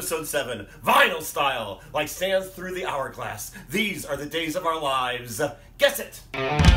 Episode 7, Vinyl Style, like sands through the hourglass. These are the days of our lives. Guess it!